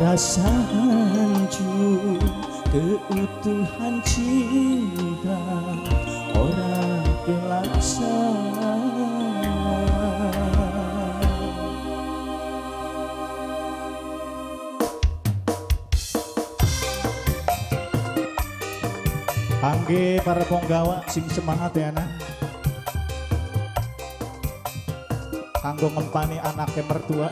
rasa hancur keutuhan cinta orang kelaksa. Kangge para penggawa sing semangat ya nak. Kanggo ngempani anaknya mertua.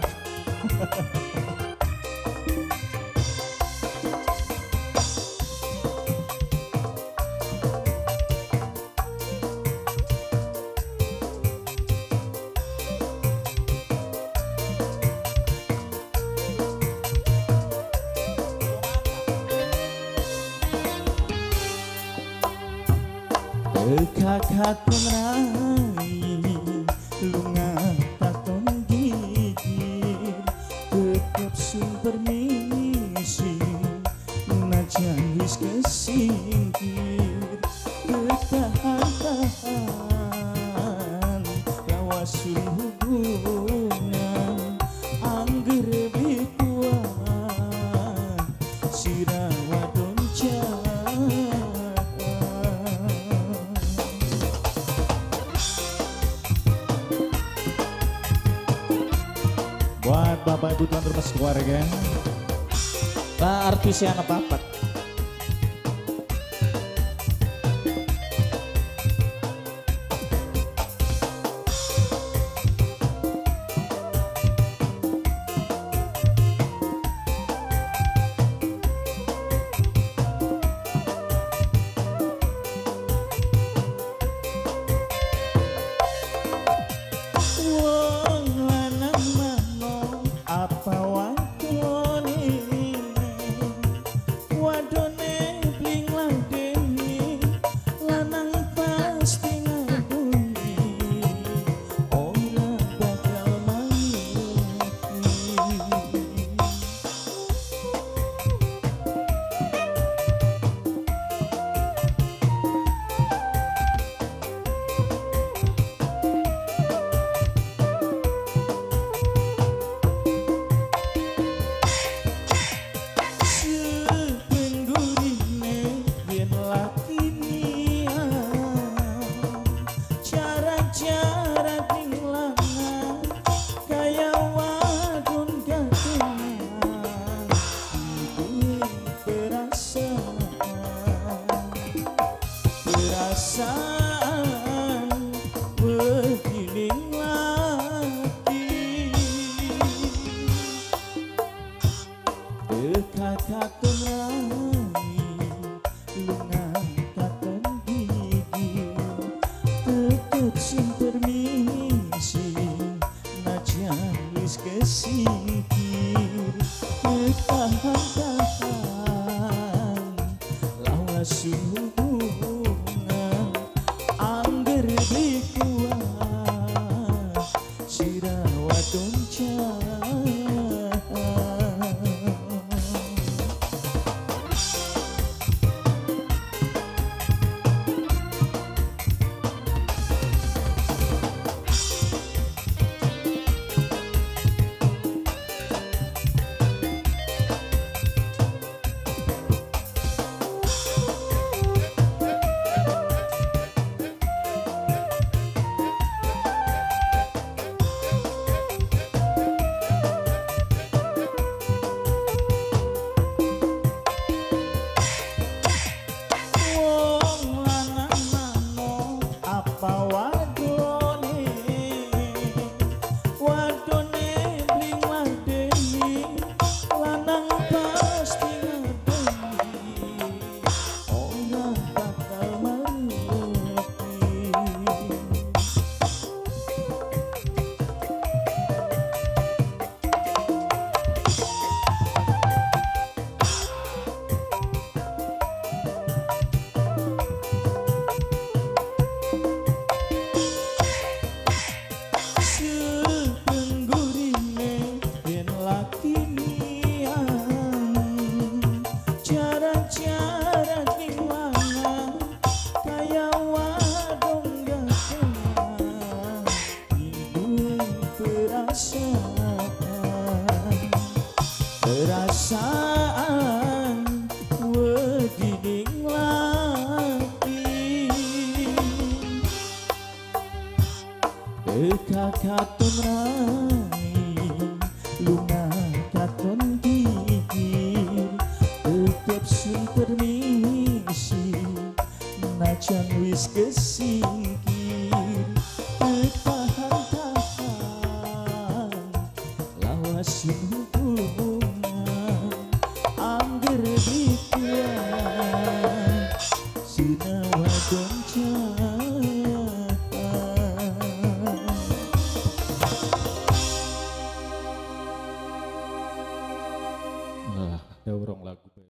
Kakakku rai lunga taton gigir tetap sumber misi najan wis kesingkir ketahan lawas hubungan angger bikuan sirawa donca. Buat bapak ibu tuan rumah keluarga, Pak artis yang apa-apa. Apa wadone bling ladeni lanang pasti ngabungi ora bakal mangerti. Perasaan bergiling lagi dekatkan rai lunga katon gigi tetep sing permisi najan wis kesingkir ketahan lawas hubungan angger bikuan sirawa donca. perasaan katun rai lunga katon gigir tetep sun permisi najan wis kesingkir tahan-tahan lawas hubungan angger dikuat sinawa goncang. Nah, ada orang lagu.